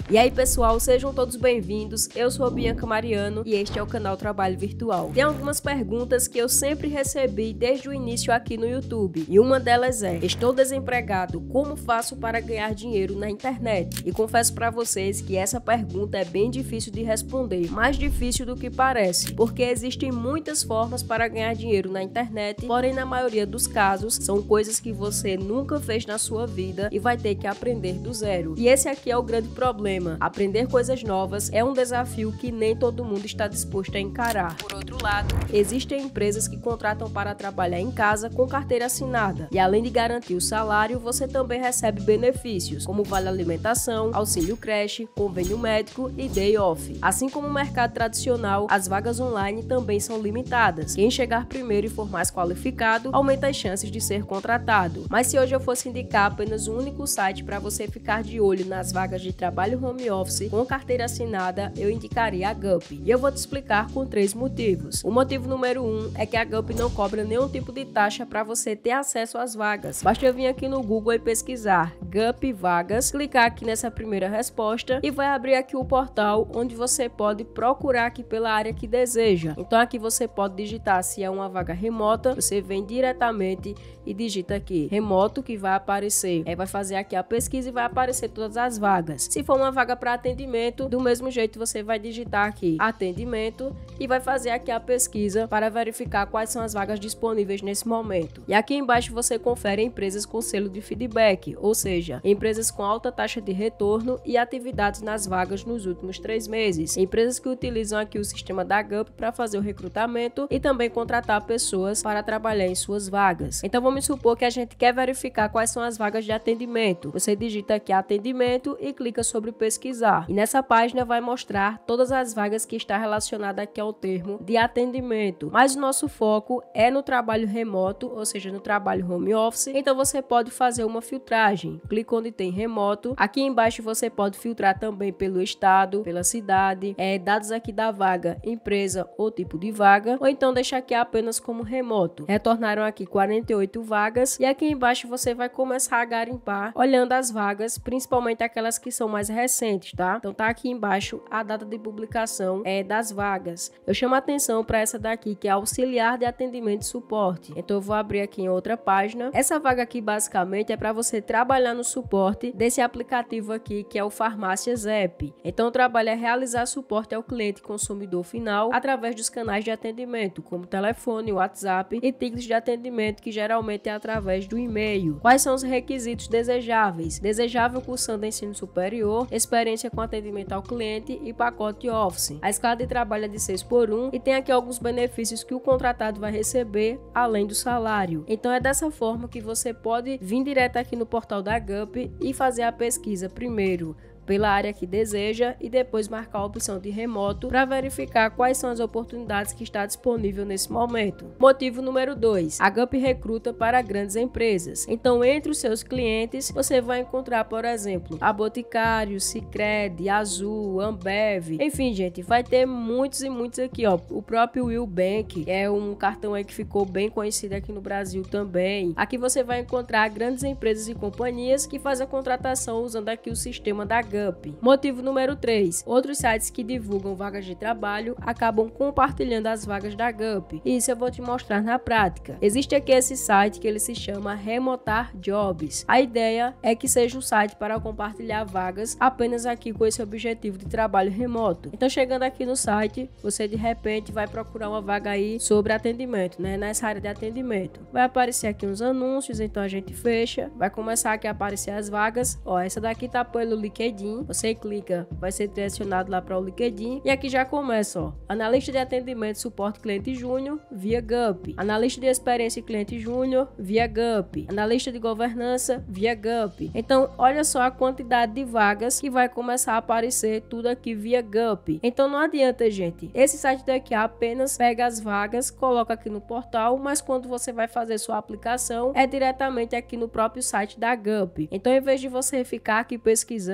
E aí pessoal, sejam todos bem-vindos, eu sou a Bianca Mariano e este é o canal Trabalho Virtual. Tem algumas perguntas que eu sempre recebi desde o início aqui no YouTube e uma delas é: estou desempregado, como faço para ganhar dinheiro na internet? E confesso para vocês que essa pergunta é bem difícil de responder, mais difícil do que parece, porque existem muitas formas para ganhar dinheiro na internet, porém na maioria dos casos são coisas que você nunca fez na sua vida e vai ter que aprender do zero. E esse aqui é o grande problema. Aprender coisas novas é um desafio que nem todo mundo está disposto a encarar. Por outro lado, existem empresas que contratam para trabalhar em casa com carteira assinada. E além de garantir o salário, você também recebe benefícios, como vale alimentação, auxílio creche, convênio médico e day off. Assim como o mercado tradicional, as vagas online também são limitadas. Quem chegar primeiro e for mais qualificado, aumenta as chances de ser contratado. Mas se hoje eu fosse indicar apenas um único site para você ficar de olho nas vagas de trabalho home office com carteira assinada, eu indicaria a Gup. E eu vou te explicar com 3 motivos. O motivo número 1 é que a Gup não cobra nenhum tipo de taxa para você ter acesso às vagas. Basta eu vir aqui no Google e pesquisar Gup Vagas, clicar aqui nessa primeira resposta e vai abrir aqui o portal onde você pode procurar aqui pela área que deseja. Então aqui você pode digitar se é uma vaga remota, você vem diretamente e digita aqui remoto, que vai aparecer. Vai fazer aqui a pesquisa e vai aparecer todas as vagas. Se for uma vaga para atendimento, do mesmo jeito você vai digitar aqui atendimento e vai fazer aqui a pesquisa para verificar quais são as vagas disponíveis nesse momento. E aqui embaixo você confere empresas com selo de feedback, ou seja, empresas com alta taxa de retorno e atividades nas vagas nos últimos 3 meses. Empresas que utilizam aqui o sistema da Gup para fazer o recrutamento e também contratar pessoas para trabalhar em suas vagas. Então vamos supor que a gente quer verificar quais são as vagas de atendimento. Você digita aqui atendimento e clica sobre pesquisar. E nessa página vai mostrar todas as vagas que está relacionada aqui ao termo de atendimento. Mas o nosso foco é no trabalho remoto, ou seja, no trabalho home office. Então você pode fazer uma filtragem. Clica onde tem remoto. Aqui embaixo você pode filtrar também pelo estado, pela cidade, dados aqui da vaga, empresa ou tipo de vaga, ou então deixar aqui apenas como remoto. Retornaram aqui 48 vagas e aqui embaixo você vai começar a garimpar olhando as vagas, principalmente aquelas que são mais recentes, tá? Então tá aqui embaixo a data de publicação das vagas. Eu chamo a atenção para essa daqui, que é auxiliar de atendimento e suporte. Então eu vou abrir aqui em outra página. Essa vaga aqui basicamente é para você trabalhar no suporte desse aplicativo aqui, que é o Farmácias App. Então o trabalho é realizar suporte ao cliente consumidor final através dos canais de atendimento, como telefone, WhatsApp e tickets de atendimento, que geralmente é através do e-mail. Quais são os requisitos desejáveis? Desejável cursando ensino superior, experiência com atendimento ao cliente e pacote Office. A escala de trabalho é de 6x1 e tem aqui alguns benefícios que o contratado vai receber além do salário. Então é dessa forma que você pode vir direto aqui no portal da Gup e fazer a pesquisa primeiro pela área que deseja e depois marcar a opção de remoto para verificar quais são as oportunidades que está disponível nesse momento. Motivo número 2. A Gup recruta para grandes empresas. Então, entre os seus clientes, você vai encontrar, por exemplo, a Boticário, Sicredi, Azul, Ambev. Enfim, gente, vai ter muitos e muitos aqui, ó. O próprio Will Bank, que é um cartão aí que ficou bem conhecido aqui no Brasil também. Aqui você vai encontrar grandes empresas e companhias que fazem a contratação usando aqui o sistema da Gup. Motivo número 3. Outros sites que divulgam vagas de trabalho acabam compartilhando as vagas da Gup. Isso eu vou te mostrar na prática. Existe aqui esse site que ele se chama Remotar Jobs. A ideia é que seja um site para compartilhar vagas apenas aqui com esse objetivo de trabalho remoto. Então, chegando aqui no site, você de repente vai procurar uma vaga aí sobre atendimento, né? Nessa área de atendimento. Vai aparecer aqui uns anúncios, então a gente fecha. Vai começar aqui a aparecer as vagas. Ó, essa daqui tá pelo LinkedIn. Você clica, vai ser direcionado lá para o LinkedIn e aqui já começa, ó, analista de atendimento e suporte cliente júnior via Gup, analista de experiência cliente júnior via Gup, analista de governança via Gup. Então olha só a quantidade de vagas que vai começar a aparecer tudo aqui via Gup. Então não adianta, gente, esse site daqui apenas pega as vagas, coloca aqui no portal, mas quando você vai fazer sua aplicação é diretamente aqui no próprio site da Gup. Então em vez de você ficar aqui pesquisando,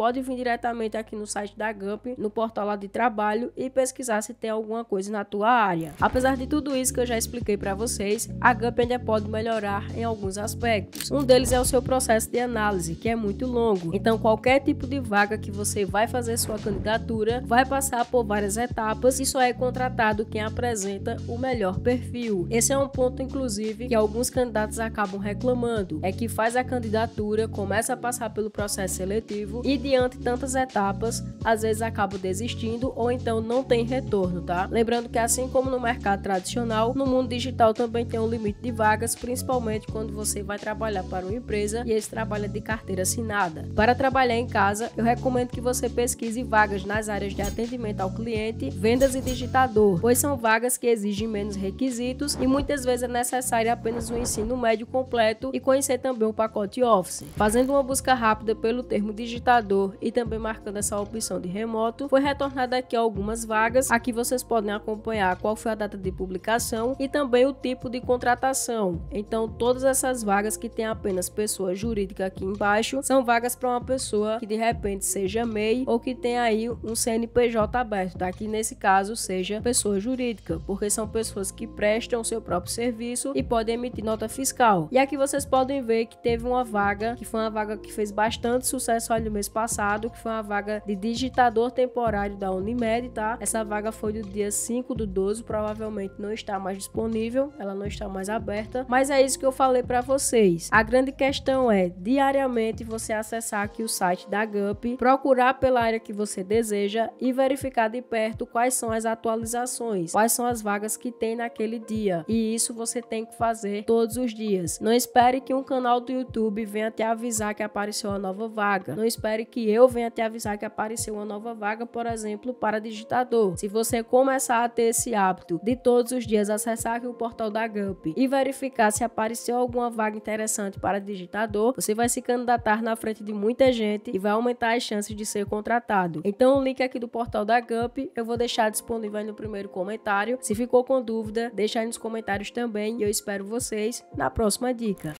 pode vir diretamente aqui no site da Gump, no portal lá de trabalho, e pesquisar se tem alguma coisa na tua área. Apesar de tudo isso que eu já expliquei para vocês, a Gump ainda pode melhorar em alguns aspectos. Um deles é o seu processo de análise, que é muito longo. Então qualquer tipo de vaga que você vai fazer sua candidatura vai passar por várias etapas e só é contratado quem apresenta o melhor perfil. Esse é um ponto, inclusive, que alguns candidatos acabam reclamando, é que faz a candidatura, começa a passar pelo processo seletivo e diante de tantas etapas, às vezes acaba desistindo ou então não tem retorno, tá? Lembrando que assim como no mercado tradicional, no mundo digital também tem um limite de vagas, principalmente quando você vai trabalhar para uma empresa e esse trabalho é de carteira assinada. Para trabalhar em casa, eu recomendo que você pesquise vagas nas áreas de atendimento ao cliente, vendas e digitador, pois são vagas que exigem menos requisitos e muitas vezes é necessário apenas um ensino médio completo e conhecer também o pacote Office. Fazendo uma busca rápida pelo termo digitador e também marcando essa opção de remoto, foi retornada aqui algumas vagas. Aqui vocês podem acompanhar qual foi a data de publicação e também o tipo de contratação. Então todas essas vagas que tem apenas pessoa jurídica aqui embaixo são vagas para uma pessoa que de repente seja MEI ou que tem aí um CNPJ aberto, tá? Que nesse caso seja pessoa jurídica, porque são pessoas que prestam o seu próprio serviço e podem emitir nota fiscal. E aqui vocês podem ver que teve uma vaga, que foi uma vaga que fez bastante sucesso ali no mês passado, que foi uma vaga de digitador temporário da Unimed, tá? Essa vaga foi do dia 5/12, provavelmente não está mais disponível, ela não está mais aberta, mas é isso que eu falei para vocês. A grande questão é, diariamente você acessar aqui o site da Gump, procurar pela área que você deseja e verificar de perto quais são as atualizações, quais são as vagas que tem naquele dia. E isso você tem que fazer todos os dias. Não espere que um canal do YouTube venha te avisar que apareceu uma nova vaga. Não espere que eu venha te avisar que apareceu uma nova vaga, por exemplo, para digitador. Se você começar a ter esse hábito de todos os dias acessar aqui o portal da Gump e verificar se apareceu alguma vaga interessante para digitador, você vai se candidatar na frente de muita gente e vai aumentar as chances de ser contratado. Então o link aqui do portal da Gump eu vou deixar disponível aí no primeiro comentário. Se ficou com dúvida, deixa aí nos comentários também e eu espero vocês na próxima dica.